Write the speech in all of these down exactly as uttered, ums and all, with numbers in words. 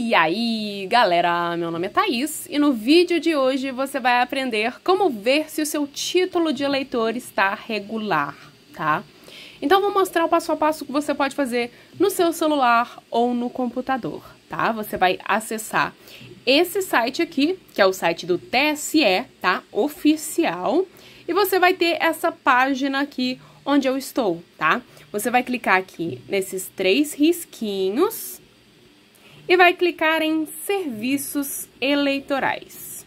E aí, galera, meu nome é Thaís e no vídeo de hoje você vai aprender como ver se o seu título de eleitor está regular, tá? Então, vou mostrar o passo a passo que você pode fazer no seu celular ou no computador, tá? Você vai acessar esse site aqui, que é o site do T S E, tá? Oficial. E você vai ter essa página aqui onde eu estou, tá? Você vai clicar aqui nesses três risquinhos e vai clicar em Serviços Eleitorais.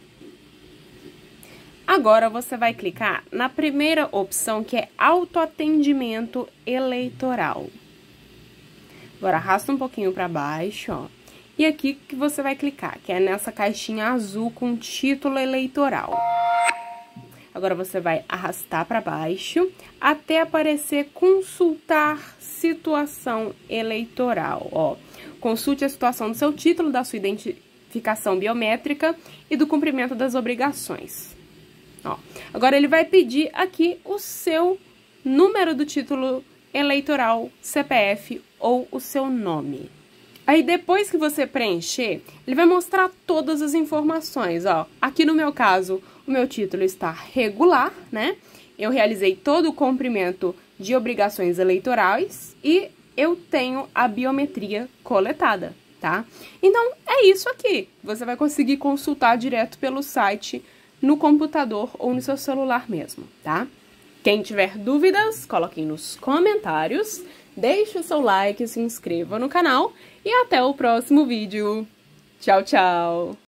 Agora você vai clicar na primeira opção, que é Autoatendimento Eleitoral. Agora arrasta um pouquinho para baixo, ó. E aqui que você vai clicar, que é nessa caixinha azul com título eleitoral. Agora você vai arrastar para baixo até aparecer Consultar Situação Eleitoral, ó. Consulte a situação do seu título, da sua identificação biométrica e do cumprimento das obrigações. Ó, agora ele vai pedir aqui o seu número do título eleitoral, C P F ou o seu nome. Aí depois que você preencher, ele vai mostrar todas as informações, ó. Aqui no meu caso, o meu título está regular, né? Eu realizei todo o cumprimento de obrigações eleitorais e eu tenho a biometria coletada, tá? Então, é isso aqui. Você vai conseguir consultar direto pelo site no computador ou no seu celular mesmo, tá? Quem tiver dúvidas, coloquem nos comentários, deixe o seu like, se inscreva no canal e até o próximo vídeo. Tchau, tchau!